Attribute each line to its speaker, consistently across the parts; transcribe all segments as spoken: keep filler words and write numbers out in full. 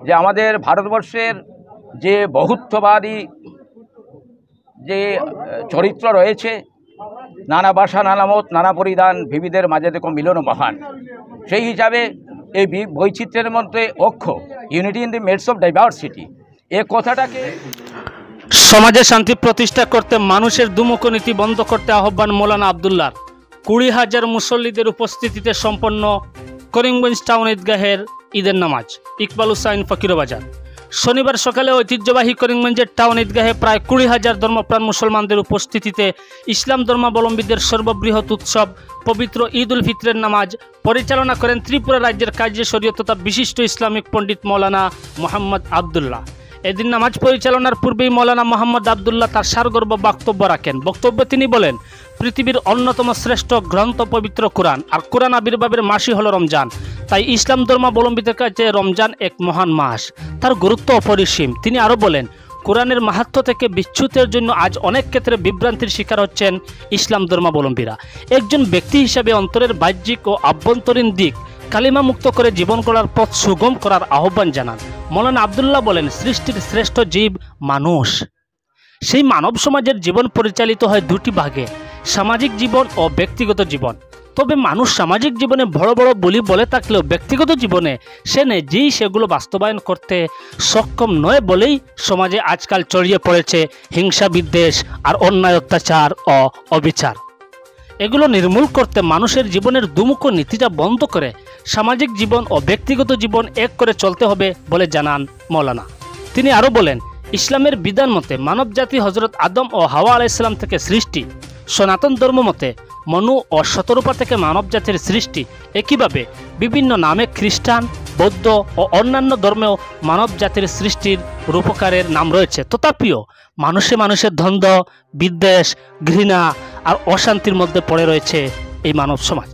Speaker 1: যে আমাদের ভারতবর্ষের যে বহুত্ববাদী যে চরিত্র রয়েছে, নানা ভাষা নানা মত নানা পরিধান বিবিধের মাঝে দেখো মিলন মহান, সেই হিসাবে এই বৈচিত্র্যের মধ্যে ঐক্য, unity in the midst of diversity, এই কথাটাকে
Speaker 2: সমাজে শান্তি প্রতিষ্ঠা করতে মানুষের দুমুখনীতি বন্ধ করতে আহ্বান মৌলানা আবদুল্লাহ। কুড়ি হাজার মুসল্লিদের উপস্থিতিতে সম্পন্ন করিমগঞ্জ টাউন ঈদগাহের ঈদের নামাজ। ইকবাল হুসাইন, ফকিরবাজার। শনিবার সকালে ঐতিহ্যবাহী করিমগঞ্জের টাউন ঈদগাহে প্রায় কুড়ি হাজার ধর্মপ্রাণ মুসলমানদের উপস্থিতিতে ইসলাম ধর্মাবলম্বীদের সর্ববৃহৎ উৎসব পবিত্র ঈদ উল ফিতরের নামাজ পরিচালনা করেন ত্রিপুরা রাজ্যের কাজী শরীয়ত তথা বিশিষ্ট ইসলামিক পণ্ডিত মৌলানা মোহাম্মদ আবদুল্লাহ। এদিন নামাজ পরিচালনার পূর্বেই মৌলানা মোহাম্মদ আবদুল্লাহ তার সারগর্ব বক্তব্য রাখেন। বক্তব্যে তিনি বলেন, পৃথিবীর অন্যতম শ্রেষ্ঠ গ্রন্থ পবিত্র কোরআন, আর কোরআন আবির্ভাবের মাসই হলো রমজান। তাই ইসলাম ধর্মাবলম্বীদের কাছে রমজান এক মহান মাস, তার গুরুত্ব অপরিসীম। তিনি আরও বলেন, কোরআনের মাহাত্ম্য থেকে বিচ্যুতের জন্য আজ অনেক ক্ষেত্রে বিভ্রান্তির শিকার হচ্ছেন ইসলাম ধর্মাবলম্বীরা। একজন ব্যক্তি হিসাবে অন্তরের বাহ্যিক ও আভ্যন্তরীণ দিক কালিমা মুক্ত করে জীবন গড়ার পথ সুগম করার আহ্বান জানান। মৌলানা আবদুল্লাহ বলেন, সৃষ্টির শ্রেষ্ঠ জীব মানুষ। সেই মানব সমাজের জীবন পরিচালিত হয় দুটি ভাগে, সামাজিক জীবন ও ব্যক্তিগত জীবন। তবে মানুষ সামাজিক জীবনে বড় বড় বলি বলে থাকলেও ব্যক্তিগত জীবনে সে নিজেই সেগুলো বাস্তবায়ন করতে সক্ষম নয় বলেই সমাজে আজকাল ছড়িয়ে পড়েছে হিংসা, বিদ্বেষ আর অন্যায়, অত্যাচার ও অবিচার। এগুলো নির্মূল করতে মানুষের জীবনের দুমুখ নীতিটা বন্ধ করে সামাজিক জীবন ও ব্যক্তিগত জীবন এক করে চলতে হবে বলে জানান মৌলানা। তিনি আরও বলেন, ইসলামের বিধান মতে মানব জাতি হজরত আদম ও হাওয়া আলাইহিসসালাম থেকে সৃষ্টি। সনাতন ধর্ম মতে মনু ও শতরূপা থেকে মানব জাতির সৃষ্টি। একইভাবে বিভিন্ন নামে খ্রিস্টান, বৌদ্ধ ও অন্যান্য ধর্মেও মানব জাতির সৃষ্টির রূপকারের নাম রয়েছে। তথাপিও মানুষে মানুষের দ্বন্দ্ব, বিদ্বেষ, ঘৃণা আর অশান্তির মধ্যে পড়ে রয়েছে এই মানব সমাজ,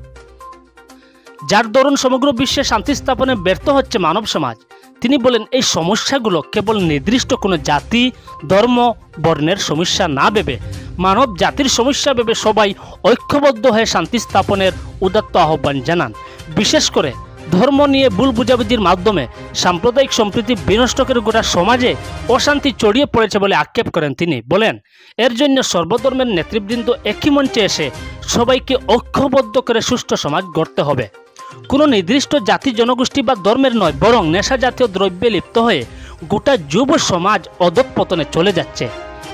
Speaker 2: যার দরুন সমগ্র বিশ্বে শান্তি স্থাপনে ব্যর্থ হচ্ছে মানব সমাজ। তিনি বলেন, এই সমস্যাগুলো কেবল নির্দিষ্ট কোনো জাতি, ধর্ম, বর্ণের সমস্যা না ভেবে মানব জাতির সমস্যা ভেবে সবাই ঐক্যবদ্ধ হয়ে শান্তি স্থাপনের উদাত্ত আহ্বান জানান। বিশেষ করে ধর্ম নিয়ে ভুল বুঝাবুঝির মাধ্যমে সাম্প্রদায়িক সম্প্রীতি বিনষ্ট করে গোটা সমাজে অশান্তি ছড়িয়ে পড়েছে বলে আক্ষেপ করেন তিনি। বলেন, এর জন্য সর্বধর্মের নেতৃবৃন্দ একই মঞ্চে এসে সবাইকে ঐক্যবদ্ধ করে সুষ্ঠু সমাজ গড়তে হবে। কোনো নির্দিষ্ট জাতি, জনগোষ্ঠী বা ধর্মের নয়, বরং নেশা জাতীয় দ্রব্যে লিপ্ত হয়ে গোটা যুব সমাজ অধঃপতনে চলে যাচ্ছে,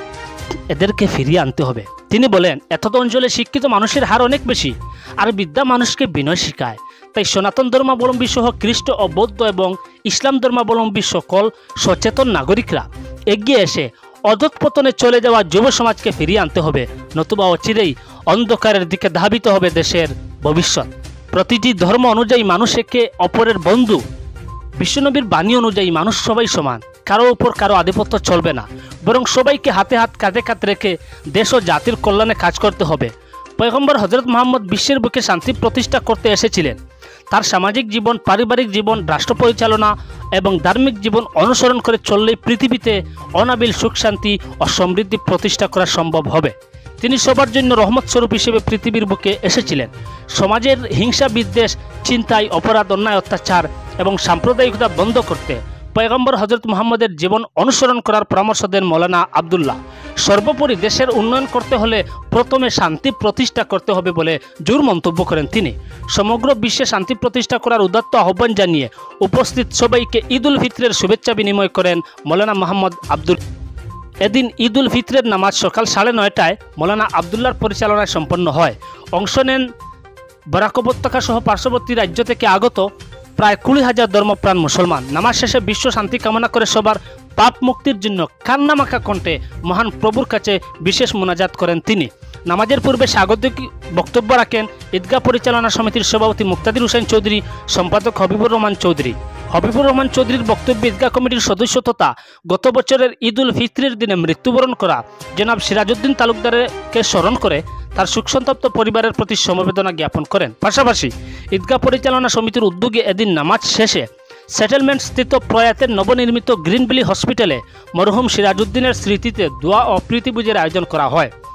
Speaker 2: এদেরকে ফিরিয়ে আনতে হবে। তিনি বলেন, এতদ অঞ্চলে শিক্ষিত মানুষের হার অনেক বেশি, আর বিদ্যা মানুষকে বিনয় শিখায়। তাই সনাতন ধর্মাবলম্বী সহ খ্রিস্ট ও বৌদ্ধ এবং ইসলাম ধর্মাবলম্বী সকল সচেতন নাগরিকরা এগিয়ে এসে অধঃপতনে চলে যাওয়া যুব সমাজকে ফিরিয়ে আনতে হবে, নতুবা অচিরেই অন্ধকারের দিকে ধাবিত হবে দেশের ভবিষ্যৎ। প্রতিটি ধর্ম অনুযায়ী মানুষ একে অপরের বন্ধু। বিশ্বনবীর বাণী অনুযায়ী মানুষ সবাই সমান, কারো উপর কারো আধিপত্য চলবে না, বরং সবাইকে হাতে হাত কাঁধে কাঁধ রেখে দেশ ও জাতির কল্যাণে কাজ করতে হবে। পয়গম্বর হজরত মুহাম্মদ বিশ্বের বুকে শান্তি প্রতিষ্ঠা করতে এসেছিলেন। তার সামাজিক জীবন, পারিবারিক জীবন, রাষ্ট্র পরিচালনা এবং ধার্মিক জীবন অনুসরণ করে চললেই পৃথিবীতে অনাবিল সুখ, শান্তি ও সমৃদ্ধি প্রতিষ্ঠা করা সম্ভব হবে। তিনি সবার জন্য রহমত স্বরূপ হিসেবে পৃথিবীর বুকে এসেছিলেন। সমাজের হিংসা, বিদ্বেষ, চিন্তায়, অপরাধ, অন্যায়, অত্যাচার এবং সাম্প্রদায়িকতা বন্ধ করতে পয়গম্বর হজরত মুহাম্মদের জীবন অনুসরণ করার পরামর্শ দেন মৌলানা আবদুল্লাহ। সর্বোপরি দেশের উন্নয়ন করতে হলে প্রথমে শান্তি প্রতিষ্ঠা করতে হবে বলে জোর মন্তব্য করেন তিনি। সমগ্র বিশ্বে শান্তি প্রতিষ্ঠা করার উদাত্ত আহ্বান জানিয়ে উপস্থিত সবাইকে ঈদ উল ফিতরের শুভেচ্ছা বিনিময় করেন মৌলানা মোহাম্মদ আবদুল। এদিন ঈদ উল ফিতরের নামাজ সকাল সাড়ে নয়টায় মৌলানা আবদুল্লাহর পরিচালনায় সম্পন্ন হয়। অংশ নেন বরাক উপত্যকা সহ পার্শ্ববর্তী রাজ্য থেকে আগত প্রায় কুড়ি হাজার ধর্মপ্রাণ মুসলমান। নামাজ শেষে বিশ্ব শান্তি কামনা করে সবার পাপ মুক্তির জন্য কান্নামাখা কণ্ঠে মহান প্রভুর কাছে বিশেষ মোনাজাত করেন তিনি। নামাজের পূর্বে স্বাগতিক বক্তব্য রাখেন ঈদগাহ পরিচালনা সমিতির সভাপতি মুক্তাদির হোসেন চৌধুরী, সম্পাদক হবিবুর রহমান চৌধুরী। হবিবুর রহমান চৌধুরীর বক্তব্যে ঈদগাহ কমিটির সদস্য তথা গত বছরের ঈদ উল ফিতরের দিনে মৃত্যুবরণ করা জনাব সিরাজউদ্দিন তালুকদারকে স্মরণ করে তার শোকসন্তপ্ত পরিবারের প্রতি সমবেদনা জ্ঞাপন করেন। পাশাপাশি ঈদগাহ পরিচালনা সমিতির উদ্যোগে এদিন নামাজ শেষে সেটেলমেন্ট স্থিত প্রয়াতের নবনির্মিত গ্রিনভিলি হসপিটালে মরহুম সিরাজউদ্দিনের স্মৃতিতে দোয়া ও প্রীতিভোজের আয়োজন করা হয়।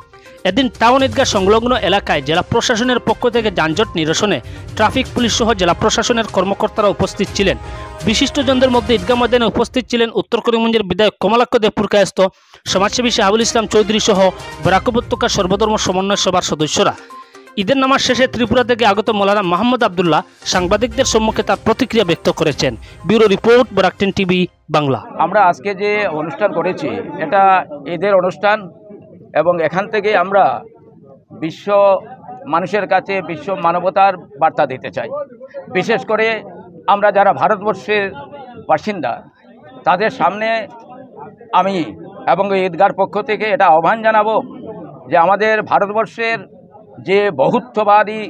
Speaker 2: এদিন টাউন ঈদগাহ সংলগ্ন এলাকায় জেলা প্রশাসনের পক্ষ থেকে যানজট নিরসনে ট্রাফিক পুলিশ সহ জেলা প্রশাসনের কর্মকর্তারা উপস্থিত ছিলেন। বিশিষ্টজনদের মধ্যে ঈদগাহ ময়দানে উপস্থিত ছিলেন উত্তর করিমগঞ্জের বিধায়ক কমলাক্ষ দেবপুর কায়স্থ, সমাজসেবী শাহাবুল ইসলাম চৌধুরী সহ বরাক উপত্যকা সর্বধর্ম সমন্বয় সভার সদস্যরা। ঈদের নামাজ শেষে ত্রিপুরা থেকে আগত মৌলানা মোহাম্মদ আবদুল্লাহ সাংবাদিকদের সম্মুখে তার প্রতিক্রিয়া ব্যক্ত করেছেন। Bureau report, Barak TV Bangla.
Speaker 1: আমরা আজকে যে অনুষ্ঠান করেছি এটা ঈদের অনুষ্ঠান এবং এখান থেকে আমরা বিশ্ব মানুষের কাছে বিশ্ব মানবতার বার্তা দিতে চাই। বিশেষ করে আমরা যারা ভারতবর্ষের বাসিন্দা তাদের সামনে আমি এবং ঈদগাহর পক্ষ থেকে এটা আহ্বান জানাবো যে আমাদের ভারতবর্ষের যে বহুত্ববাদী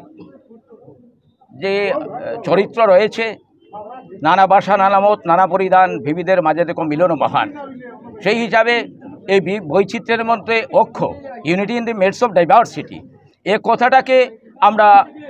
Speaker 1: যে চরিত্র রয়েছে, নানা ভাষা নানা মত নানা পরিধান বিবিধের মাঝে দেখো মিলন মহান, সেই হিসাবে এই বৈচিত্র্যের মধ্যে ঐক্য, unity in the midst of diversity, এ কথাটাকে আমরা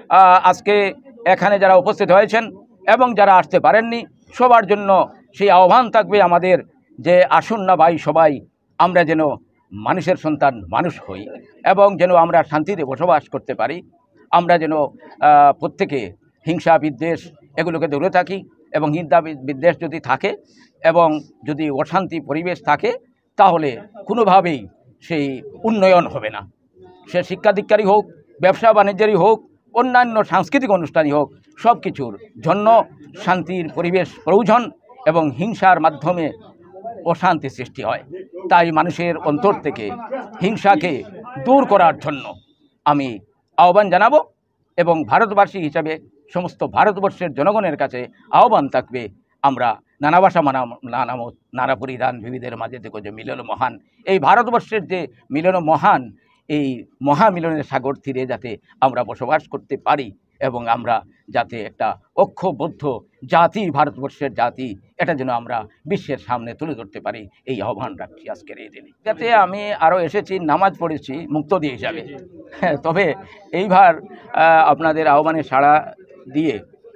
Speaker 1: আজকে এখানে যারা উপস্থিত হয়েছেন এবং যারা আসতে পারেননি সবার জন্য সেই আহ্বান থাকবে আমাদের যে আসুন না ভাই সবাই আমরা যেন মানুষের সন্তান মানুষ হই এবং যেন আমরা শান্তিতে বসবাস করতে পারি, আমরা যেন প্রত্যেকে হিংসা বিদ্বেষ এগুলোকে দূরে থাকি এবং হিংসা বিদ্বেষ যদি থাকে এবং যদি অশান্তি পরিবেশ থাকে তাহলে কোনোভাবেই সেই উন্নয়ন হবে না। সে শিক্ষা দীক্ষারই হোক, ব্যবসা বাণিজ্যেরই হোক, অন্যান্য সাংস্কৃতিক অনুষ্ঠানই হোক, সব কিছুর জন্য শান্তির পরিবেশ প্রয়োজন এবং হিংসার মাধ্যমে অশান্তি সৃষ্টি হয়। তাই মানুষের অন্তর থেকে হিংসাকে দূর করার জন্য আমি আহ্বান জানাবো এবং ভারতবাসী হিসাবে সমস্ত ভারতবর্ষের জনগণের কাছে আহ্বান থাকবে আমরা নানা ভাষা মানা নানা মত নানা পরিধান বিবিধের মাঝে দেখো যে মিলন মহান, এই ভারতবর্ষের যে মিলন মহান এই মহামিলনের সাগর তীরে যাতে আমরা বসবাস করতে পারি এবং আমরা যাতে একটা ঐক্যবদ্ধ জাতি, ভারতবর্ষের জাতি, এটা যেন আমরা বিশ্বের সামনে তুলে ধরতে পারি, এই আহ্বান রাখছি আজকের এই দিনে। যাতে আমি আরও এসেছি, নামাজ পড়েছি মুক্তদি হিসাবে, তবে এইবার আপনাদের আহ্বানে সাড়া দিয়ে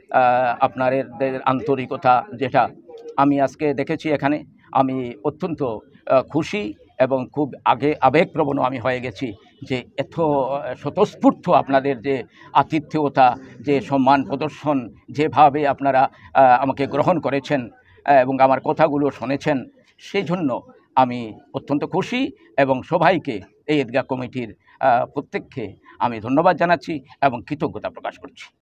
Speaker 1: আপনাদের আন্তরিকতা যেটা আমি আজকে দেখেছি এখানে, আমি অত্যন্ত খুশি এবং খুব আগে আবেগপ্রবণ আমি হয়ে গেছি যে এত স্বতঃস্ফূর্ত আপনাদের যে আতিথ্যতা, যে সম্মান প্রদর্শন, যেভাবে আপনারা আমাকে গ্রহণ করেছেন এবং আমার কথাগুলো শুনেছেন, সেই জন্য আমি অত্যন্ত খুশি এবং সবাইকে এই ঈদগাহ কমিটির প্রত্যেককে আমি ধন্যবাদ জানাচ্ছি এবং কৃতজ্ঞতা প্রকাশ করছি।